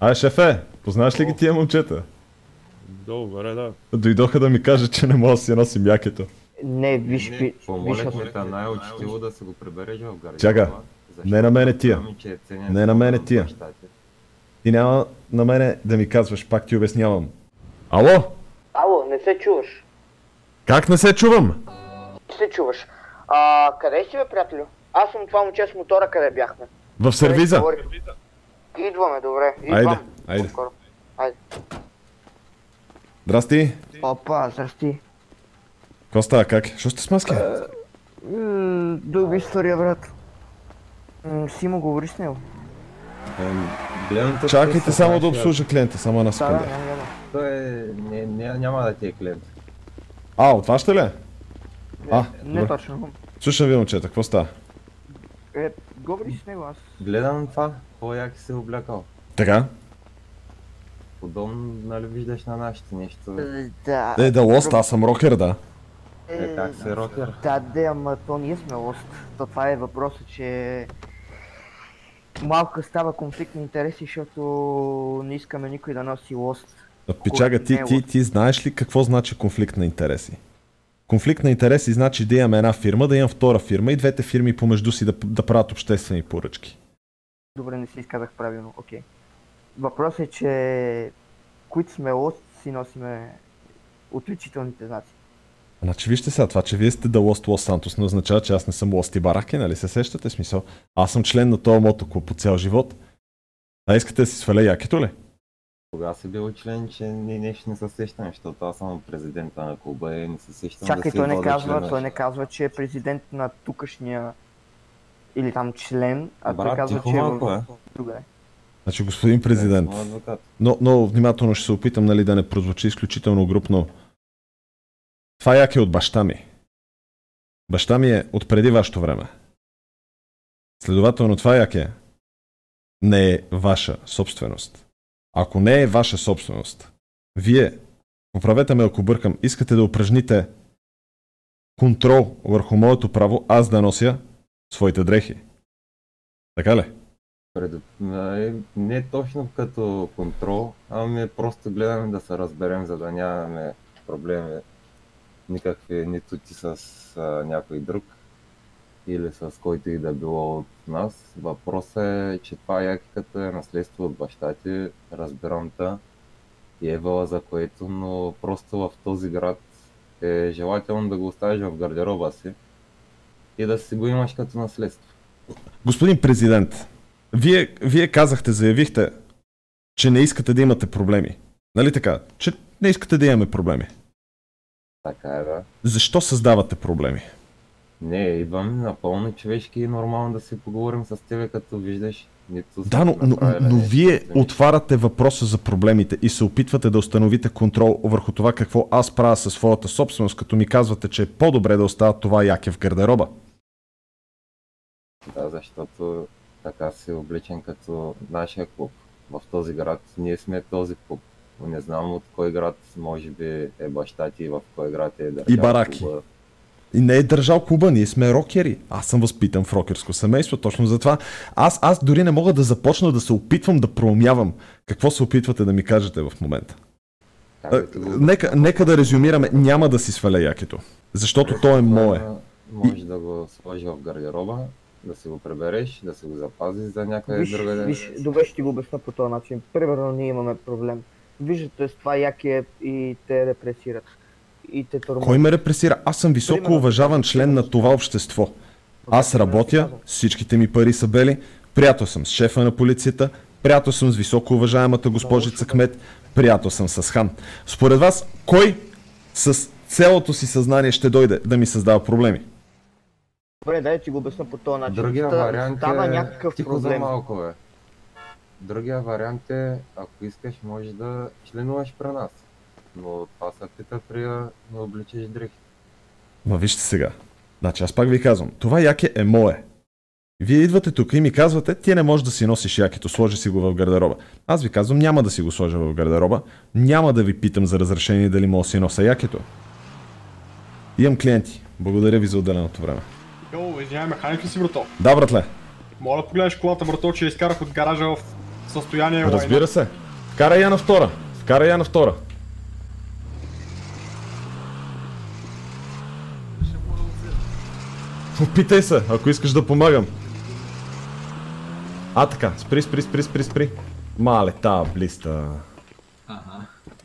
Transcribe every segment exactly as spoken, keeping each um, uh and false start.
Ай, шефе, познаваш ли ги тия момчета? Добре, да. Дойдоха да ми кажат, че не мога да си носим якето. Не, виж, Не, виж, помолихме те най-учтиво да се го прибереш в гардероба. Чака, не на мене тия. Не на мене тия. Ти няма на мене да ми казваш, пак ти обяснявам. Ало? Ало, не се чуваш. Как не се чувам? Се чуваш. А, къде си бе, приятелю? Аз съм това момче с мотора, къде бяхме. В сервиза. Идваме, добре. Идвам. Айде, айде. Скоро. Айде. Здрасти. Опа, здрасти. Какво става, как? Що сте с маски? Дълга история, брат. М, Симо, говори с него. Чакайте само да обслужа клиента, само една Да, секунда. да, няма, няма. Той е... Не, не, няма да ти е клиент. А, от вас ще ли? А, Не добре. точно. Слушам ви, момчета, какво става? Е, говори с него, аз. Гледам това, по-яки се облякал. Така? Подобно, нали виждаш на нашите нещо. Да. Е, да лост, аз съм рокер, да. Е, как се рокер? Да, да, ама то ние сме лост. То това е въпросът, че малко става конфликт на интереси, защото не искаме никой да носи лост. Пичага, ти, ти, ти знаеш ли какво значи конфликт на интереси? Конфликт на интереси значи да имам една фирма, да имам втора фирма и двете фирми помежду си да, да правят обществени поръчки. Добре, не си изказах правилно, окей. Въпросът е, че които сме лост, си носиме отличителните знаци. Значи вижте сега, това, че вие сте да Лост Лос Сантос, не означава, че аз не съм Лост и Бараки, нали се сещате смисъл? Аз съм член на този мотоклуб по цял живот. А искате да си сваля якето ли? Кога си бил член, че ние нещо не се сещаме, защото аз съм президента на клуба и не се сещам Чакай, да си той не идвал да казва, членуваш. той не казва, че е президент на тукашния или там член, а той Брат, казва, тихо че е малко, в е. другаде. Значи господин президент, Не, съм адвокат. но, но внимателно ще се опитам, нали, да не прозвучи изключително групно. Това яке е от баща ми. Баща ми е от преди вашето време. Следователно това яке не е ваша собственост. Ако не е ваша собственост, вие, поправете ме ако бъркам, искате да упражните контрол върху моето право аз да нося своите дрехи. Така ли? Пред... Не, не точно като контрол, ами просто гледаме да се разберем, за да нямаме проблеми никакви, нито ти с а, някой друг или с който и да било от нас. Въпросът е, че това якиката е наследство от баща ти, разбирам та и е вала за което, но просто в този град е желателно да го оставиш в гардероба си и да си го имаш като наследство. Господин президент, вие, вие казахте, заявихте, че не искате да имате проблеми. Нали така? Че не искате да имаме проблеми. Така е, да. Защо създавате проблеми? Не, идвам напълно човешки и нормално да си поговорим с тебе, като виждаш. Нито Да, но, но, но вие отваряте въпроса за проблемите и се опитвате да установите контрол върху това какво аз правя със своята собственост, като ми казвате, че е по-добре да оставя това яке в гардероба. Да, защото така си облечен като нашия клуб. В този град ние сме този клуб. Не знам от кой град може би е баща ти и в кой град е държал И Бараки. клуба. И не е държал клуба, ние сме рокери. Аз съм възпитан в рокерско семейство, точно затова. Аз, аз дори не мога да започна да се опитвам да проумявам какво се опитвате да ми кажете в момента. А, нека, нека да резюмираме, няма да си сваля якето, защото то е мое. Може да го сложи в гардероба, да си го пребереш, да си го запазиш за някъде Виж, друга ден. виж, добре ще ти го обясня по този начин. Примерно ние имаме проблем. Виждате с това яке и те репресират. И те тормозят. Кой ме репресира? Аз съм високо Примерно, уважаван член на това общество. Аз работя, всичките ми пари са бели, приятел съм с шефа на полицията, приятел съм с високо уважаемата госпожица Кмет, приятел съм с хан. Според вас, кой с цялото си съзнание ще дойде да ми създава проблеми? Добре, дай ти го обясня по този начин. Другия Ста- вариант става е... някакъв Тихо за проблем. малко, бе. Другия вариант е, ако искаш, може да членуваш при нас. Но това се пита при да не обличеш дрехи. Ма вижте сега. Значи аз пак ви казвам, това яке е мое. Вие идвате тук и ми казвате, ти не можеш да си носиш якето, сложи си го в гардероба. Аз ви казвам, няма да си го сложа в гардероба, няма да ви питам за разрешение дали мога да си нося якето. Имам клиенти. Благодаря ви за отделеното време. Йо, извинявай, механик ли си, брато? Да, братле. Моля да погледнеш колата, брато, че я изкарах от гаража в състояние. Разбира се. Вкарай я на втора. Вкарай я на втора. Опитай се, ако искаш да помагам. А така, спри, спри, спри, спри, спри. Мале, тая блиста. Ага.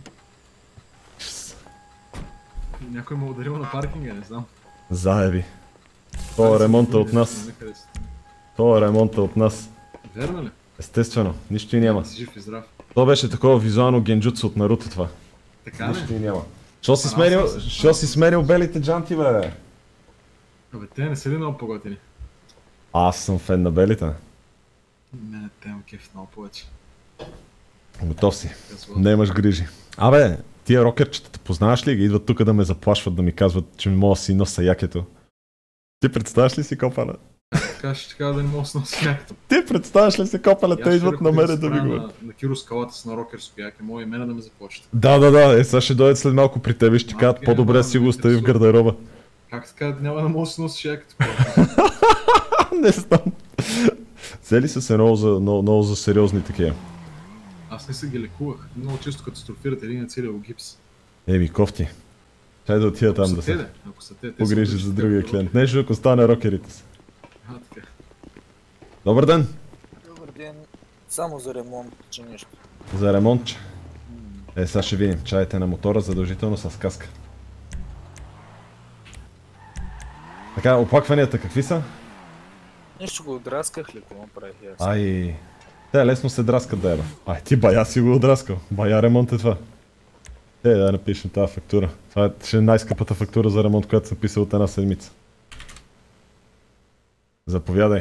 Някой ме ударил на паркинга, не знам. Заеби. Това е ремонта от нас. Това е ремонта от нас. Верно ли? Естествено, нищо и няма. Си жив и здрав. То беше такова визуално генджутсу от Наруто това. Така Нищо ли? и няма. Що си сменил, що си сменил белите джанти, бе? Абе, те не са ли много по-готини? Аз съм фен на белите. Мене те ме кеф много повече. Готов си. Казва. Нямаш грижи. Абе, тия рокерчетата познаваш ли ги? Идват тук да ме заплашват, да ми казват, че ми мога да си носа якето. Ти представяш ли си, Копале? Така ще така да не мога да се носи някакто. Ти представяш ли си, Копале? Те идват на мене да ми го... На, на Киро скалата с на рокерско яке, мога и мене да ме заплачат. Да, да, да, е, сега ще дойдат след малко при тебе и ще ти кажат, Малко е, по-добре да, си го ме остави в интересува. гардероба. Как така няма да мога да се носиш якето? Не знам. Цели са се много за, много, много за сериозни такива. Аз не се ги лекувах. Много често катастрофират един на целия гипс. Еми, кофти. Чай да отида там Ако да са те, се де, ако са те, те погрижи са за личните другия хора. клиент. Нещо, ако стане рокерите си. А, така. Добър ден! Добър ден. Само за ремонт, че нещо. За ремонтче. Е, сега ще видим. Чайте на мотора задължително с каска. Така, оплакванията какви са? Нещо го отрасках ли, какво правих аз? Ай, те лесно се драскат да еба. Ай, ти бая си го отраскал. Бая ремонт е това. Е, да напишем тази фактура. Това е ще е най-скъпата фактура за ремонт, която съм писал от една седмица. Заповядай.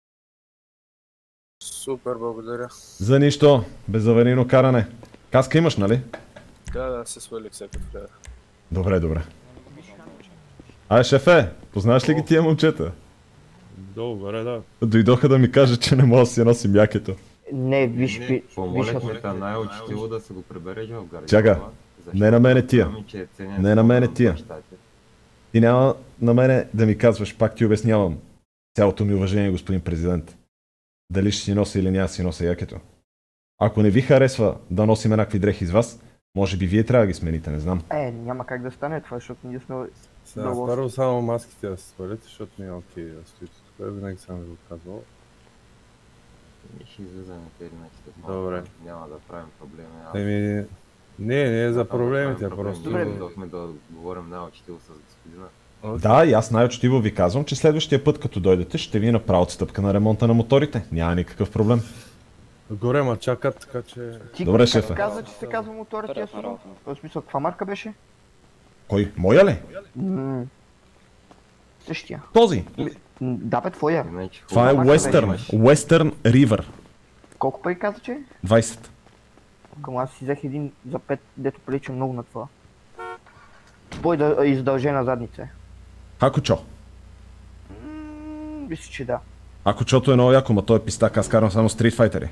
Супер, благодаря. За нищо. Безаварийно каране. Каска имаш, нали? Да, да, се свалих всяка трябва. Добре, добре. Ай, шефе, познаваш ли ги тия момчета? Добре, да. Дойдоха да ми кажат, че не мога да си носим якето. Не, виж, Не, пи- виж, помолихме те най-учтиво да се го прибереш в гардероба. Чака, защото не на мене тия. знам, че е ценен Не на мене от тия. бащата. Ти няма на мене да ми казваш, пак ти обяснявам. Цялото ми уважение, господин президент. Дали ще си нося или няма си нося якето. Ако не ви харесва да носим еднакви дрехи с вас, може би вие трябва да ги смените, не знам. е, няма как да стане това, защото ние сме... Сега Много. първо само маските да се свалите, защото не е окей да стоите тук. Винаги съм ви го казвал. Ние ще излизаме те иначе. Добре. Няма да правим проблеми. Аз- Еми, не, не е за Няма да проблемите, правим проблеми. просто... Добре. Дойдохме да говорим най-учтиво с господина. Да, и аз най-очтиво ви казвам, че следващия път, като дойдете, ще ви направя отстъпка на ремонта на моторите. Няма никакъв проблем. Горе ма чакат, така че... Ти Добре, как шефе. каза, че се казва мотора тия судо? В смисъл, каква марка беше? Кой? Моя ли? М, Същия. Този. М, Да бе, твоя. Иначе Това е марка беше? Western. Western River. Колко пари каза, че? двайсет. Към аз си взех един за пет, дето прилича много на това. Бой да е издължена задница. Хакучо. М, Мисля, че да. Хакучото е много яко, ма той е пистак, аз карам само Street Fighter.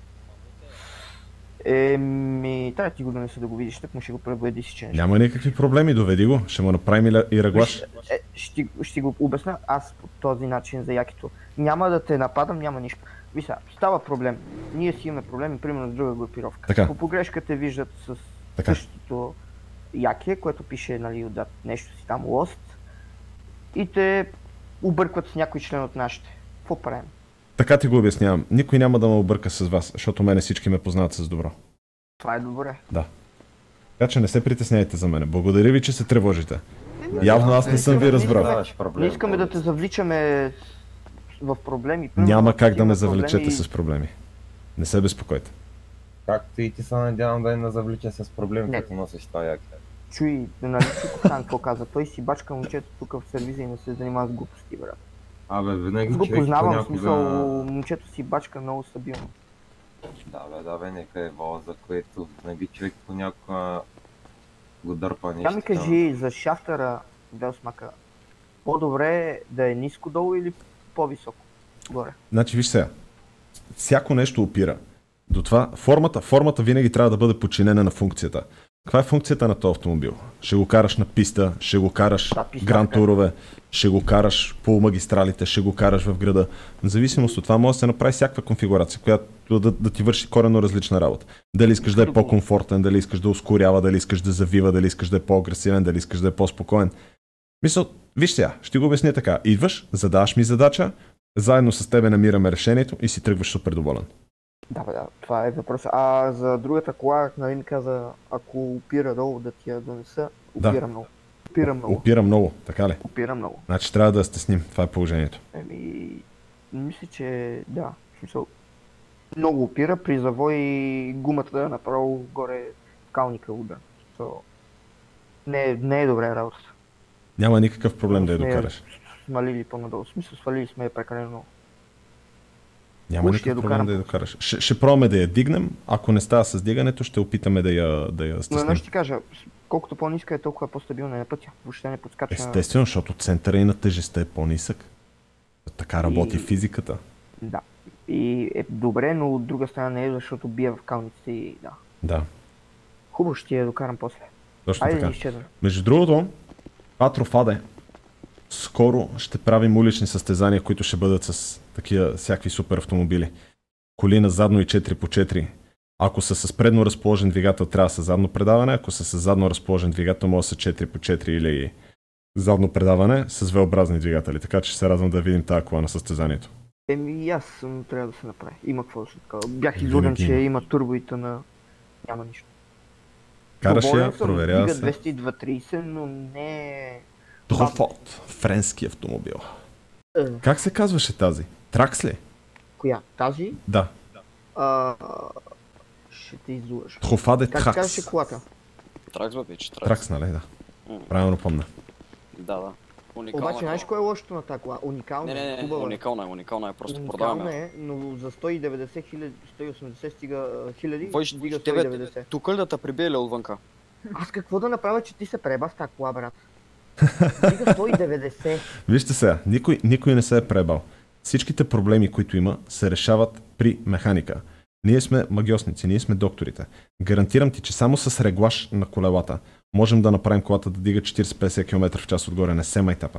Еми, трябва да ти го донеса да го видиш, так му ще го пребояди си, че нещо. Няма никакви проблеми, доведи го. Ще му направим и ля- и реглаж. Е, ще, ще го обясня аз по този начин за якито. Няма да те нападам, няма нищо. Вися, става проблем. Ние си имаме проблеми, примерно с друга групировка. Така. По погрешка те виждат с Така. същото яке, което пише, нали, отзад нещо си там Lost. И те объркват с някой член от нашите. Какво правим? Така ти го обяснявам. Никой няма да ме обърка с вас, защото мене всички ме познават с добро. Това е добре. Така че не се притесняйте за мене. Благодаря ви, че се тревожите. Явно аз не съм ви разбрал. Даваш проблем. Не искаме да те завличаме в проблеми. Примерно, Няма ако как ти да ме има завлечете проблеми- с проблеми. Не се безпокойте. Както и ти се надявам да не завлича с проблеми, Не. като носиш това яке. Чуй, нали чуй Кохан какво каза? Той си бачка момчето тук в сервиза и не се занимава с глупости, брат. Абе, винаги Го човек познавам, в понякога... смисъл, момчето си бачка много стабилно. Да бе, да бе, нека е вала, за което нали човек понякога го дърпа нещо. Тя ми кажи за шафтера Велсмака, по-добре е да е ниско долу или по-високо горе? Значи виж сега. Всяко нещо опира до това. Формата, формата винаги трябва да бъде подчинена на функцията. Каква е функцията на този автомобил? Ще го караш на писта, ще го караш Да, писта, гранд така. турове, ще го караш по магистралите, ще го караш в града. В зависимост от това може да се направи всякаква конфигурация, която да, да ти върши коренно различна работа. Дали искаш да е по-комфортен, дали искаш да ускорява, дали искаш да завива, дали искаш да е по-агресивен, дали искаш да е по-спокоен. Мисъл, виж сега, ще го обясня така. Идваш, задаваш ми задача, заедно с тебе намираме решението и си тръгваш супер доволен. Да, бе, да, това е въпрос. А за другата кола, нали ми каза, ако опира долу да ти я донеса, Да. опира много. Опира много. Опира много, така ли? Опира много. Значи трябва да я стесним, това е положението. Еми, мисля, че да. В смисъл, много опира, при завой гумата да е направо горе в калника удар. So, не, е- не е добре работата. Няма никакъв проблем да я Сме я докараш. Смалили по-надолу. В смисъл, свалили сме я прекалено много. Няма Хубаво ще я никакъв проблем докарам. да я докараш. Ще, ще пробваме да я дигнем, ако не става с дигането, ще опитаме да я, да я Но стесним. едно ще ти кажа, колкото по-ниска е, толкова по-стабилна е на пътя. Въобще не подскача. Естествено, защото центъра и на тежестта е по-нисък. Така работи И- физиката. Да. И е добре, но от друга страна не е, защото бие в калниците и да. Да, Хубаво ще я докарам после. точно Айде да така. ни изчезваме. Между другото, Атрофаде, скоро ще правим улични състезания, които ще бъдат с такива всякакви супер автомобили. Коли на задно и четири по четири. Ако са с предно разположен двигател, трябва да са задно предаване. Ако са с задно разположен двигател, може да са четири по четири или задно предаване с V-образни двигатели. Така че ще се радвам да видим тази кола на състезанието. Еми и аз съм, трябва да се направи. Има какво да се такова. Бях излуден, Винаги че има. има турбоите на... Няма нищо. Караш Доволен я, съм, проверява дига се. двеста и две трийсет, но не е... Трофот, френски автомобил. Е, Как се казваше тази? Тракс ли? коя? Тази? Да. А, ще те излъжа. Трофаде Как се Тракс. казваше колата? Тракс, бе, пич, тракс. Тракс, нали? Да. М. Правилно помня. Да, да. Уникална Обаче, знаеш кола. кое е лошото на тази кола? Уникална Не, не, е, не, хубава е. уникална е, уникална е, просто Уникална продаваме. е, но за сто и деветдесет хиляди, сто и осемдесет стига а, хиляди, Войш, стига сто и тебе, деветдесет. тук ли да те прибие отвънка? Аз какво да направя, че ти се преба с тази кола, брат? Стига сто и деветдесет. Вижте сега, никой, никой не се е пребал. Всичките проблеми, които има, се решават при механика. Ние сме магиосници, ние сме докторите. Гарантирам ти, че само с реглаж на колелата можем да направим колата да дига четирийсет до петдесет км в час отгоре, не се майтапа.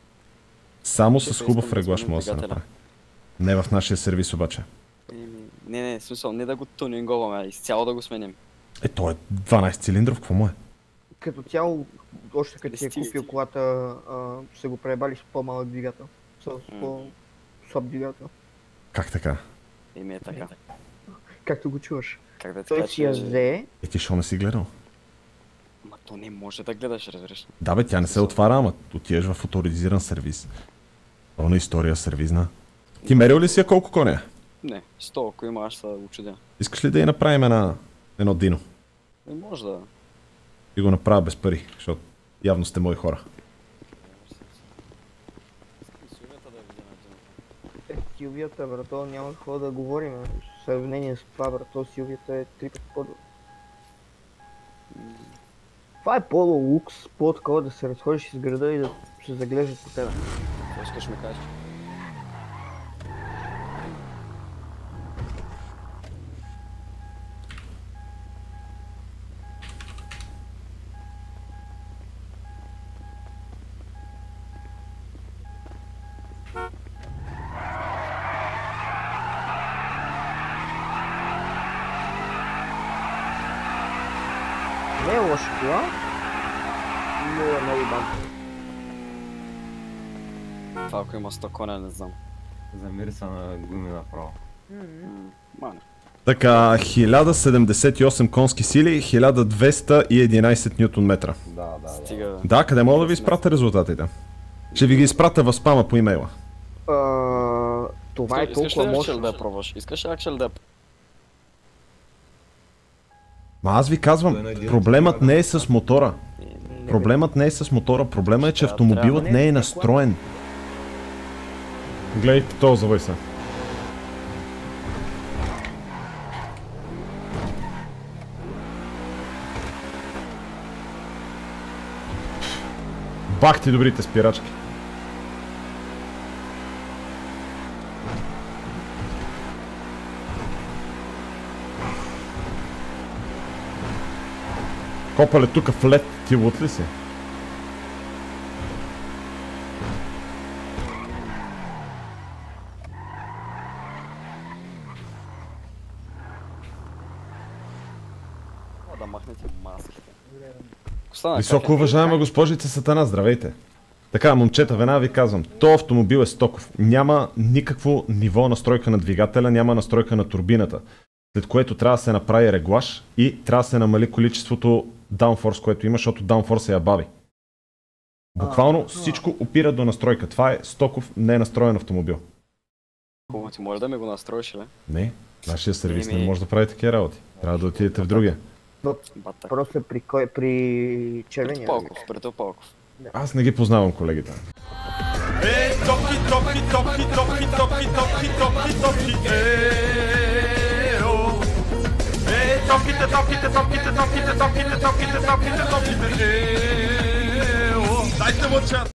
Само Ще с се хубав искам да реглаж сменим може да се двигателя. направи. Не в нашия сервис обаче. Еми, Не, не, в смисъл, не да го тунинговаме, а изцяло да го сменим. Е, той е дванайсет цилиндров, какво му е? Като цяло, още като си е Стига, купил стига. колата, а, се го преебали с по-малък двигател. С по-слаб двигател. Как така? Еми е така. Както го чуваш. Как да ти Той кажа, си я че- взе, Е, ти шо не си гледал? Ма то не може да гледаш, разбираш. Да бе, тя не се отваря, ама отиваш в авторизиран сервис. Пълна история сервизна. Ти мерил ли си я колко коня? Не, сто, ако има, аз ще се учудя. Искаш ли да я направим една, едно дино? Не може да. И го направя без пари, защото явно сте мои хора. е, Силвията, брато, няма какво да говорим. В сравнение с това, брато, Силвията е три пъти по-добре. Това е по-лукс, по-такова да се разходиш из града и да се заглеждат по тебе. Какво искаш ми кажеш? Не е лоша кола, но е много бавна. Това ако има сто коня, не знам. Замириса на гуми направо. М, Мане. Така, хиляда седемдесет и осем конски сили, хиляда двеста и единайсет нютон метра. Да, да, да. Стига. Да, къде мога да ви изпратя резултатите? Ще ви ги изпратя в спама по имейла. А, това е Искаш ли толкова Акшел мощно. да пробваш? Искаш Акшел да... Ма аз ви казвам, проблемът не е с мотора. Проблемът не е с мотора, проблемът е, че Трябва- автомобилът трябва- не е настроен. Гледайте този завой се. Бах ти добрите спирачки. Копале тук в лед, ти лут ли си? Да махнете маските. Остана, Високо уважаема госпожица Сатана, здравейте. Така, момчета, веднага ви казвам, то автомобил е стоков. Няма никакво ниво настройка на двигателя, няма настройка на турбината. След което трябва да се направи реглаж и трябва да се намали количеството downforce, което има, защото downforce я бави. Буквално всичко опира до настройка. Това е стоков, не е настроен автомобил. Хубаво, ти може да ми го настроиш, ли? Не, нашия сервис Еми- не може да прави такива работи. Трябва да отидете в другия. Батак. Просто при кой? При червения. Палков, пред Палков. Аз не ги познавам колегите. Е, топки, топки, топки, топки, топки, топки, топки, топки, ео. Е, топките, топките, топките, топките, топките, топките, топките, топките, ео. Дайте му час.